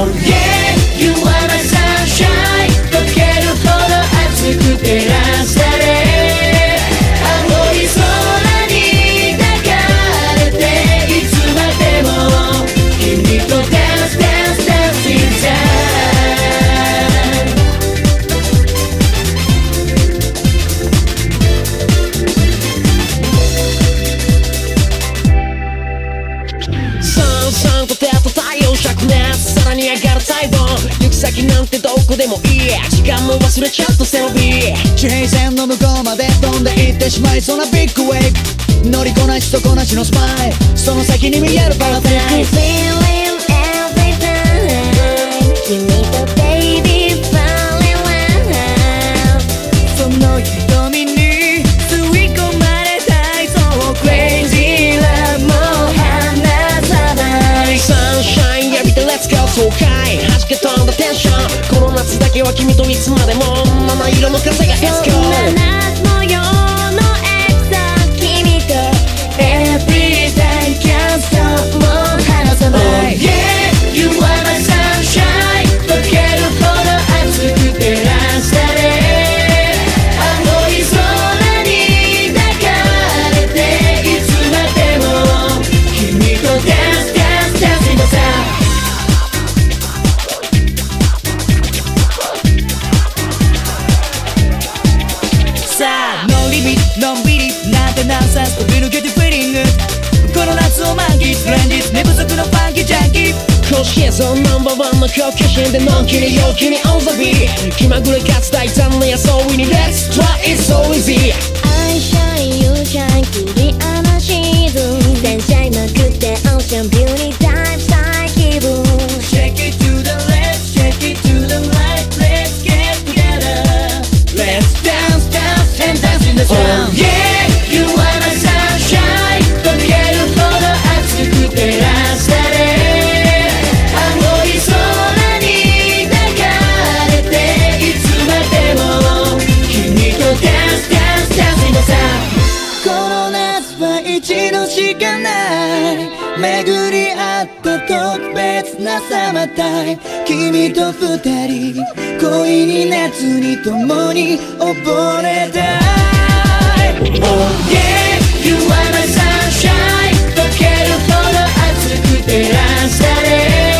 Oh yeah, you are my sunshine 溶けるほど熱く照らされ青い空に抱かれていつまでも君と Dance Dance Dancing Timeさらに上がる細胞行く先なんてどこでもいい時間も忘れちゃった背伸び地平線の向こうまで飛んで行ってしまいそうなビッグウェイブ乗りこなし底なしのスマイルその先に見えるパラダイス Feeling every time 君と baby fall in love その瞳に吸い込まれたいそう Crazy love もう離さない Sunshine Let's go 爽快弾け飛んだテンションこの夏だけは君といつまでも七色の風が Let's go そんな夏模様のエクサ君と Every day can't stop もう離さない Oh yeah, you are my sunshine 溶けるほど熱く照らされ青い空に抱かれていつまでも君と Dance Dance Dancing the soundのんびりなんてナンセンス飛び抜けてフィーリングこの夏を満喫連日寝不足のファンキージャンキー公式映像ナンバーワンの好奇心でのんきに陽気に on the beat 気まぐれかつ大胆な装いに Let's try it so easy I shine you shine クリアなシーズン電車いまくってオーシャンビューティータイプしたい気分 Shake it to the left shake it to the right Let's get together Let's dance dance and dance in the sun Oh yeah, you are my sunshine 溶けるほど熱く照らされ青い空に抱かれていつまでも君と Dance Dance Dance in the sun この夏は一度しかない巡り合った特別なサマータイム君と二人恋に夏に共に溺れたい Oh yeah, you are my sunshine 溶けるほど熱く照らされ